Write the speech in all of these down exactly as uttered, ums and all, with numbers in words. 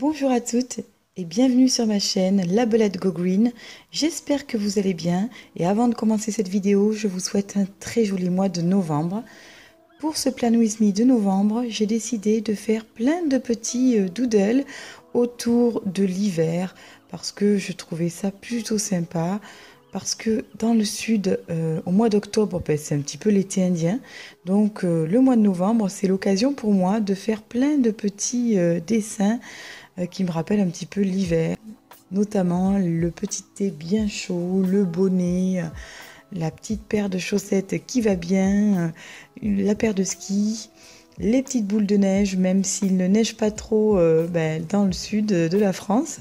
Bonjour à toutes et bienvenue sur ma chaîne La Belette Go Green. J'espère que vous allez bien et avant de commencer cette vidéo, je vous souhaite un très joli mois de novembre. Pour ce Plan With Me de novembre, j'ai décidé de faire plein de petits doodles autour de l'hiver parce que je trouvais ça plutôt sympa. Parce que dans le sud, euh, au mois d'octobre, ben, c'est un petit peu l'été indien. Donc euh, le mois de novembre, c'est l'occasion pour moi de faire plein de petits euh, dessins euh, qui me rappellent un petit peu l'hiver. Notamment le petit thé bien chaud, le bonnet, euh, la petite paire de chaussettes qui va bien, euh, la paire de skis, les petites boules de neige, même s'il ne neige pas trop euh, ben, dans le sud de la France.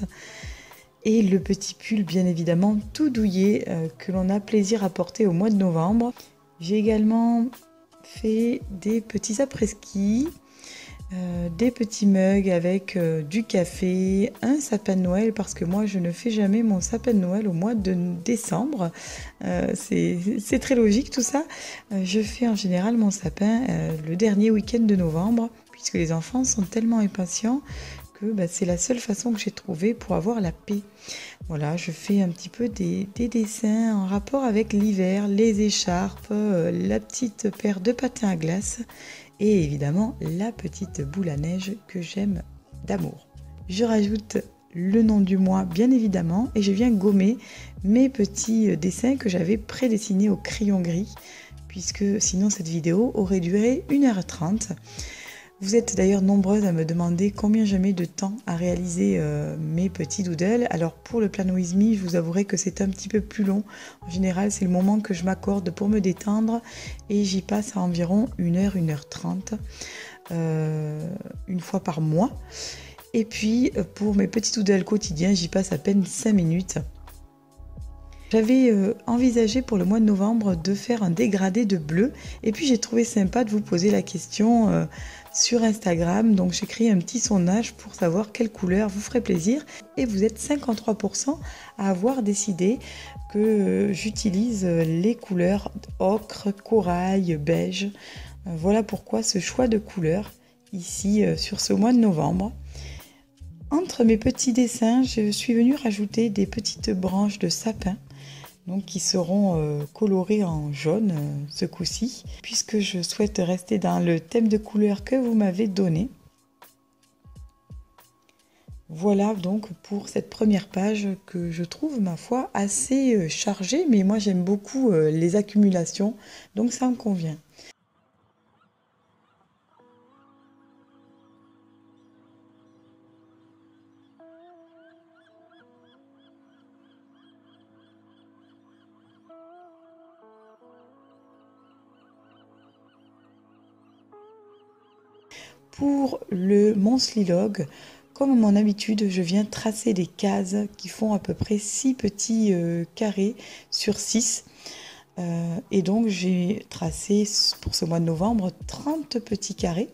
Et le petit pull bien évidemment tout douillet euh, que l'on a plaisir à porter au mois de novembre. J'ai également fait des petits après-ski, euh, des petits mugs avec euh, du café, un sapin de Noël parce que moi je ne fais jamais mon sapin de Noël au mois de décembre. Euh, c'est très logique tout ça. Euh, je fais en général mon sapin euh, le dernier week-end de novembre puisque les enfants sont tellement impatients que bah, c'est la seule façon que j'ai trouvée pour avoir la paix. Voilà, je fais un petit peu des, des dessins en rapport avec l'hiver, les écharpes, euh, la petite paire de patins à glace et évidemment la petite boule à neige que j'aime d'amour. Je rajoute le nom du mois bien évidemment et je viens gommer mes petits dessins que j'avais prédessinés au crayon gris puisque sinon cette vidéo aurait duré une heure trente. Vous êtes d'ailleurs nombreuses à me demander combien je mets de temps à réaliser euh, mes petits doodles. Alors pour le Plan With Me, je vous avouerai que c'est un petit peu plus long. En général, c'est le moment que je m'accorde pour me détendre et j'y passe à environ une heure, une heure trente, euh, une fois par mois. Et puis pour mes petits doodles quotidiens, j'y passe à peine cinq minutes. J'avais euh, envisagé pour le mois de novembre de faire un dégradé de bleu et puis j'ai trouvé sympa de vous poser la question euh, sur Instagram. Donc j'ai créé un petit sondage pour savoir quelle couleur vous ferait plaisir et vous êtes cinquante-trois pour cent à avoir décidé que euh, j'utilise les couleurs ocre, corail, beige. Euh, voilà pourquoi ce choix de couleurs ici euh, sur ce mois de novembre. Entre mes petits dessins, je suis venue rajouter des petites branches de sapin. Donc qui seront euh, colorées en jaune euh, ce coup-ci, puisque je souhaite rester dans le thème de couleur que vous m'avez donné. Voilà donc pour cette première page que je trouve, ma foi, assez euh, chargée, mais moi j'aime beaucoup euh, les accumulations, donc ça me convient. Pour le monthly log, comme à mon habitude, je viens tracer des cases qui font à peu près six petits euh, carrés sur six. Euh, et donc j'ai tracé pour ce mois de novembre trente petits carrés.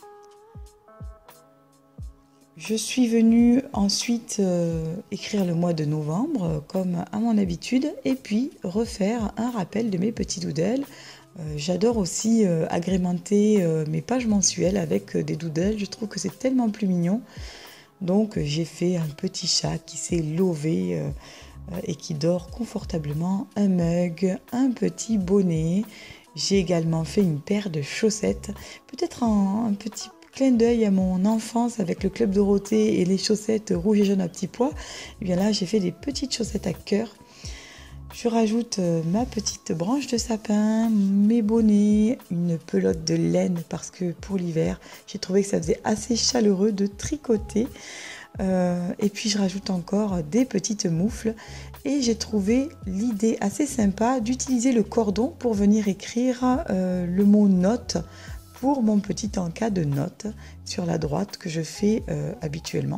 Je suis venue ensuite euh, écrire le mois de novembre comme à mon habitude et puis refaire un rappel de mes petits doodles. Euh, J'adore aussi euh, agrémenter euh, mes pages mensuelles avec euh, des doodles, je trouve que c'est tellement plus mignon. Donc euh, j'ai fait un petit chat qui s'est levé euh, euh, et qui dort confortablement, un mug, un petit bonnet. J'ai également fait une paire de chaussettes, peut-être un, un petit clin d'œil à mon enfance avec le Club Dorothée et les chaussettes rouges et jaunes à petits pois. Et bien là j'ai fait des petites chaussettes à cœur. Je rajoute ma petite branche de sapin, mes bonnets, une pelote de laine parce que pour l'hiver, j'ai trouvé que ça faisait assez chaleureux de tricoter. Euh, et puis je rajoute encore des petites moufles et j'ai trouvé l'idée assez sympa d'utiliser le cordon pour venir écrire euh, le mot note pour mon petit encas de notes sur la droite que je fais euh, habituellement.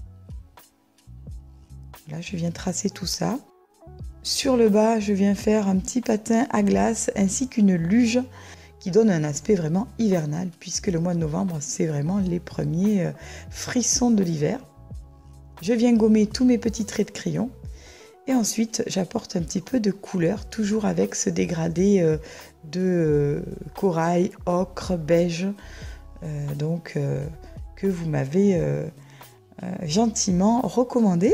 Là, je viens tracer tout ça. Sur le bas, je viens faire un petit patin à glace ainsi qu'une luge qui donne un aspect vraiment hivernal puisque le mois de novembre, c'est vraiment les premiers frissons de l'hiver. Je viens gommer tous mes petits traits de crayon et ensuite j'apporte un petit peu de couleur, toujours avec ce dégradé de corail, ocre, beige, donc que vous m'avez euh, gentiment recommandé.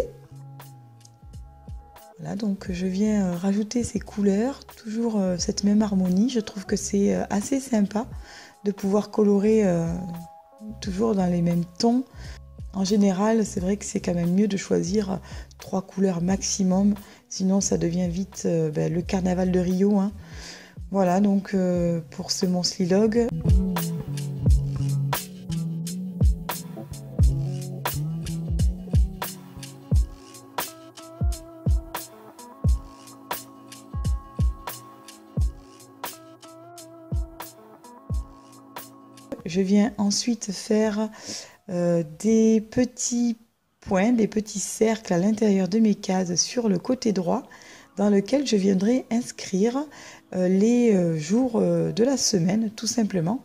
Voilà, donc je viens euh, rajouter ces couleurs, toujours euh, cette même harmonie. Je trouve que c'est euh, assez sympa de pouvoir colorer euh, toujours dans les mêmes tons. En général, c'est vrai que c'est quand même mieux de choisir trois couleurs maximum, sinon ça devient vite euh, ben, le carnaval de Rio, hein. Voilà donc euh, pour ce Monthly Log. Je viens ensuite faire euh, des petits points, des petits cercles à l'intérieur de mes cases sur le côté droit dans lequel je viendrai inscrire euh, les euh, jours euh, de la semaine tout simplement.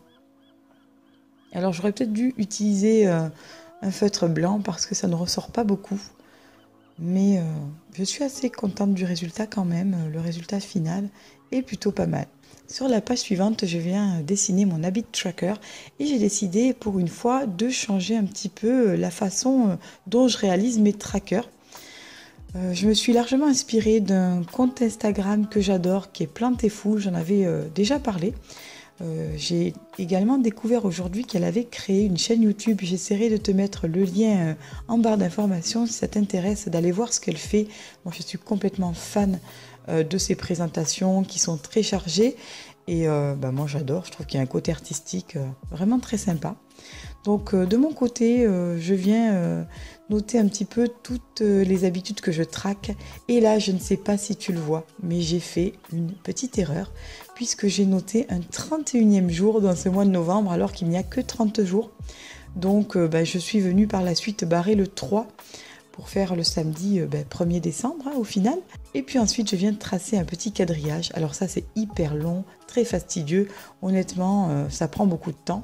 Alors j'aurais peut-être dû utiliser euh, un feutre blanc parce que ça ne ressort pas beaucoup. Mais euh, je suis assez contente du résultat quand même, le résultat final est plutôt pas mal. Sur la page suivante, je viens dessiner mon habit tracker et j'ai décidé pour une fois de changer un petit peu la façon dont je réalise mes trackers. Euh, je me suis largement inspirée d'un compte Instagram que j'adore qui est Plantez-Fou, j'en avais euh, déjà parlé. Euh, j'ai également découvert aujourd'hui qu'elle avait créé une chaîne YouTube. J'essaierai de te mettre le lien en barre d'informations si ça t'intéresse d'aller voir ce qu'elle fait. Moi, je suis complètement fan euh, de ses présentations qui sont très chargées et euh, bah, moi j'adore, je trouve qu'il y a un côté artistique euh, vraiment très sympa. Donc euh, de mon côté, euh, je viens euh, noter un petit peu toutes euh, les habitudes que je traque. Et là, je ne sais pas si tu le vois, mais j'ai fait une petite erreur puisque j'ai noté un trente et unième jour dans ce mois de novembre alors qu'il n'y a que trente jours. Donc euh, bah, je suis venue par la suite barrer le trois pour faire le samedi euh, bah, premier décembre hein, au final. Et puis ensuite, je viens de tracer un petit quadrillage. Alors ça, c'est hyper long, très fastidieux. Honnêtement, euh, ça prend beaucoup de temps.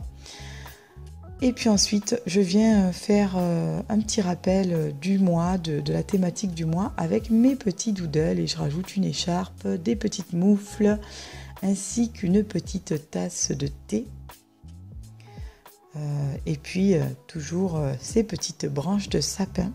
Et puis ensuite, je viens faire euh, un petit rappel du mois, de, de la thématique du mois avec mes petits doodles et je rajoute une écharpe, des petites moufles ainsi qu'une petite tasse de thé. Euh, et puis euh, toujours euh, ces petites branches de sapin.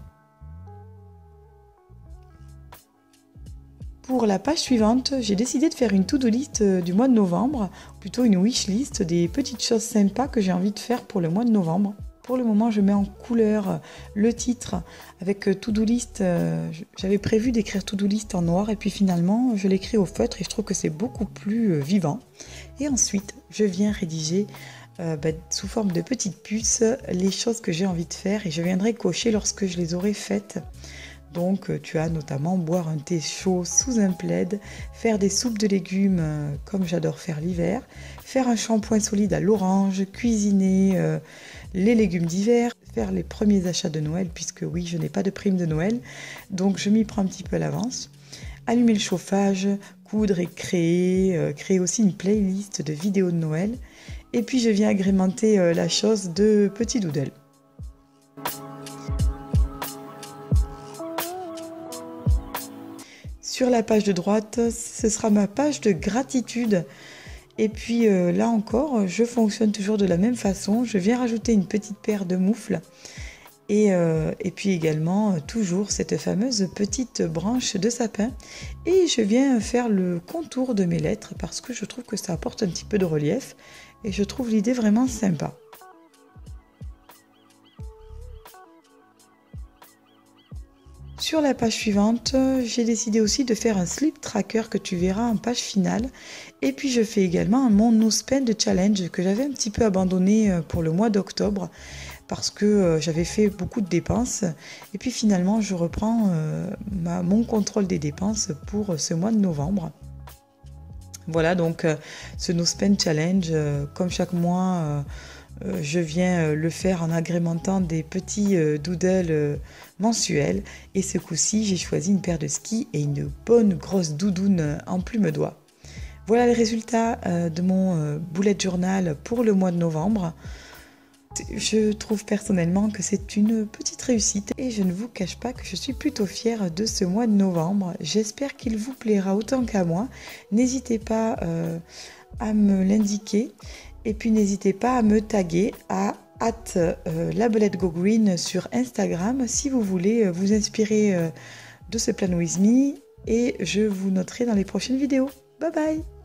Pour la page suivante, j'ai décidé de faire une to-do list du mois de novembre, ou plutôt une wish list des petites choses sympas que j'ai envie de faire pour le mois de novembre. Pour le moment, je mets en couleur le titre avec to-do list. J'avais prévu d'écrire to-do list en noir et puis finalement, je l'écris au feutre et je trouve que c'est beaucoup plus vivant. Et ensuite, je viens rédiger euh, bah, sous forme de petites puces les choses que j'ai envie de faire et je viendrai cocher lorsque je les aurai faites. Donc tu as notamment boire un thé chaud sous un plaid, faire des soupes de légumes euh, comme j'adore faire l'hiver, faire un shampoing solide à l'orange, cuisiner euh, les légumes d'hiver, faire les premiers achats de Noël puisque oui je n'ai pas de prime de Noël donc je m'y prends un petit peu à l'avance, allumer le chauffage, coudre et créer, euh, créer aussi une playlist de vidéos de Noël et puis je viens agrémenter euh, la chose de petits doodles. Sur la page de droite, ce sera ma page de gratitude. Et puis euh, là encore, je fonctionne toujours de la même façon. Je viens rajouter une petite paire de moufles. Et, euh, et puis également, toujours cette fameuse petite branche de sapin. Et je viens faire le contour de mes lettres parce que je trouve que ça apporte un petit peu de relief. Et je trouve l'idée vraiment sympa. Sur la page suivante, j'ai décidé aussi de faire un slip tracker que tu verras en page finale. Et puis je fais également mon no spend challenge que j'avais un petit peu abandonné pour le mois d'octobre parce que j'avais fait beaucoup de dépenses. Et puis finalement, je reprends euh, ma, mon contrôle des dépenses pour ce mois de novembre. Voilà donc euh, ce no spend challenge, euh, comme chaque mois, euh, euh, je viens euh, le faire en agrémentant des petits euh, doodles euh, mensuels. Et ce coup-ci, j'ai choisi une paire de skis et une bonne grosse doudoune en plume d'oie. Voilà les résultats euh, de mon euh, bullet journal pour le mois de novembre. Je trouve personnellement que c'est une petite réussite et je ne vous cache pas que je suis plutôt fière de ce mois de novembre. J'espère qu'il vous plaira autant qu'à moi. N'hésitez pas euh, à me l'indiquer et puis n'hésitez pas à me taguer à at euh, labelette go green sur Instagram si vous voulez vous inspirer euh, de ce Plan With Me et je vous noterai dans les prochaines vidéos. Bye bye!